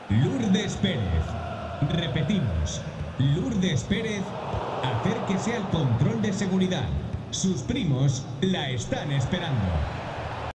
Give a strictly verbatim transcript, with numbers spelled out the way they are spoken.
Lourdes Pérez. Repetimos, Lourdes Pérez, acérquese al control de seguridad. Sus primos la están esperando.